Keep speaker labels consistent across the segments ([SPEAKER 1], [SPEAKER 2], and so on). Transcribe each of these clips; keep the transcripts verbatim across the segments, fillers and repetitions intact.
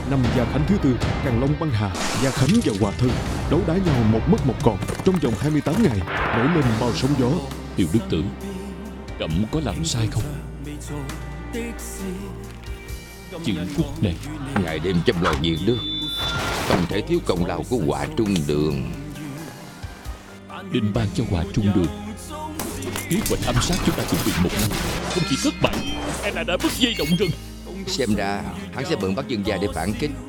[SPEAKER 1] Năm Gia Khánh thứ tư, Càn Long băng hà, Gia Khánh và Hòa Thân đấu đá nhau một mất một còn trong vòng hai mươi tám ngày, nổi lên bao sóng gió.
[SPEAKER 2] Tiểu Đức Tử, Cẩm có làm sai không? Chữ phúc này,
[SPEAKER 3] ngày đêm chăm lo việc nước, không thể thiếu công lao của Hòa Trung Đường.
[SPEAKER 2] định ban cho Hòa Trung Đường. Kế hoạch ám sát chúng ta chuẩn bị một năm, không chỉ thất bại, e là đã bứt dây động rừng.
[SPEAKER 3] Xem ra hắn sẽ mượn Bắc Dương gia để phản kích.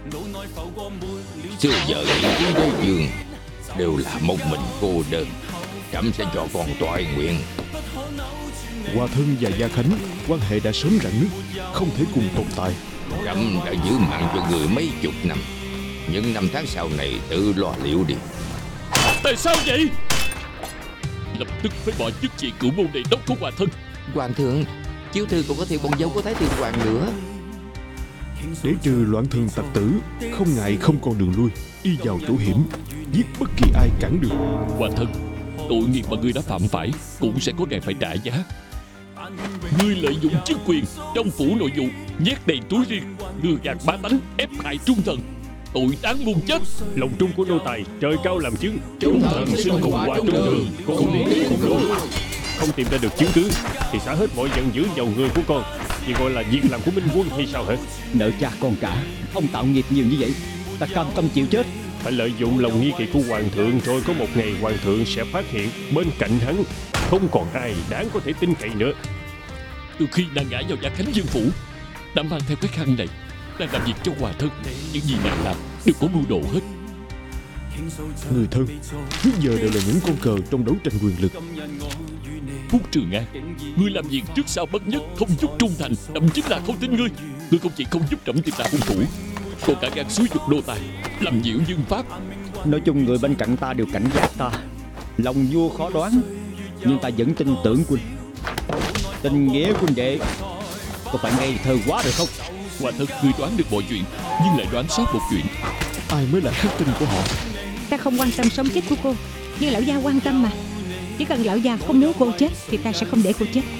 [SPEAKER 3] Xưa giờ những chiến đế vương đều là một mình cô đơn. Trẫm sẽ cho con toại nguyện.
[SPEAKER 1] Hòa Thân và Gia Khánh quan hệ đã sớm rạn nứt, không thể cùng tồn tại.
[SPEAKER 3] Trẫm đã giữ mạng cho người mấy chục năm, những năm tháng sau này tự lo liệu đi.
[SPEAKER 2] Tại sao vậy? Lập tức phải bỏ chức vị cửu môn đề đốc của Hòa Thân.
[SPEAKER 3] Hoàng thượng, chiếu thư còn có thêm con dâu của Thái Thượng Hoàng nữa.
[SPEAKER 1] Để trừ loạn thần tặc tử, không ngại không còn đường lui, y vào chỗ hiểm, giết bất kỳ ai cản đường.
[SPEAKER 2] Hòa Thân, tội nghiệp mà ngươi đã phạm phải cũng sẽ có ngày phải trả giá. Ngươi lợi dụng chức quyền trong phủ nội vụ, nhét đầy túi riêng, lừa gạt bá tánh, ép hại trung thần, tội đáng muôn chết.
[SPEAKER 4] Lòng trung của nô tài trời cao làm chứng, trung thần xin cùng Hòa Trung Đường cùng đi cùng lộ. Không tìm ra được chứng cứ thì xả hết mọi giận dữ vào người của con. Chỉ gọi là việc làm của Minh Quân hay sao hả?
[SPEAKER 5] Nợ cha con cả, ông tạo nghiệp nhiều như vậy, ta cam tâm chịu chết.
[SPEAKER 4] Phải lợi dụng lòng nghi kỵ của hoàng thượng, rồi có một ngày hoàng thượng sẽ phát hiện bên cạnh hắn không còn ai đáng có thể tin cậy nữa.
[SPEAKER 2] Từ khi nàng ngã vào Gia Khánh Dương phủ, đã mang theo cái khăn này, đang làm việc cho Hòa Thân. Những gì nàng làm đều có mưu đồ hết.
[SPEAKER 1] Người thân trước giờ đều là những con cờ trong đấu tranh quyền lực.
[SPEAKER 2] Phúc Trường An, ngươi làm việc trước sau bất nhất, không chút trung thành, đậm chính là không tin ngươi. Ngươi không chỉ không giúp trẫm tìm ra hung thủ, còn cả gan xúi dục nô tài làm nhiễu dương pháp.
[SPEAKER 5] Nói chung người bên cạnh ta đều cảnh giác ta, lòng vua khó đoán, nhưng ta vẫn tin tưởng huynh. Tình nghĩa huynh đệ có phải ngây thơ quá rồi không?
[SPEAKER 2] Hòa Thân, ngươi đoán được mọi chuyện, nhưng lại đoán sót một chuyện.
[SPEAKER 1] Ai mới là khắc tinh của họ?
[SPEAKER 6] Ta không quan tâm sống chết của cô, nhưng lão gia quan tâm mà. Chỉ cần lão gia không muốn cô chết thì ta sẽ không để cô chết.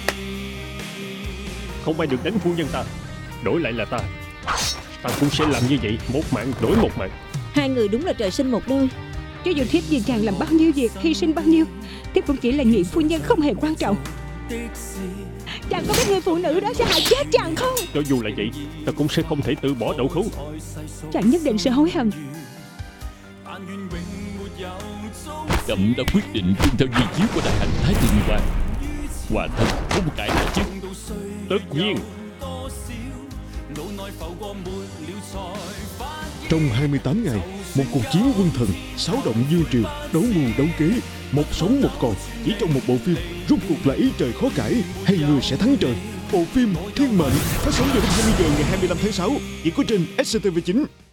[SPEAKER 4] Không ai được đánh phu nhân ta, đổi lại là ta. Ta cũng sẽ làm như vậy, một mạng đổi một mạng.
[SPEAKER 6] Hai người đúng là trời sinh một đôi. Cho dù thiếp vì chàng làm bao nhiêu việc, hy sinh bao nhiêu, thiếp cũng chỉ là nhị phu nhân không hề quan trọng. Chàng có biết người phụ nữ đó sẽ hại chết chàng không?
[SPEAKER 4] Cho dù là vậy, ta cũng sẽ không thể từ bỏ đậu khấu.
[SPEAKER 6] Chàng nhất định sẽ hối hận.
[SPEAKER 2] Trẫm đã quyết định tuân theo di chiếu của đại hành Thái Thượng Hoàng. Hòa Thân không cãi lại chứ?
[SPEAKER 4] Tất nhiên.
[SPEAKER 1] Trong hai mươi tám ngày, một cuộc chiến quân thần, xáo động dương triều, đấu mưu đấu kế, một sống một còn, chỉ trong một bộ phim. Rốt cuộc là ý trời khó cãi hay người sẽ thắng trời? Bộ phim Thiên Mệnh phát sóng vào lúc hai mươi giờ ngày hai mươi lăm tháng sáu, chỉ có trên ét xê tê vê chín.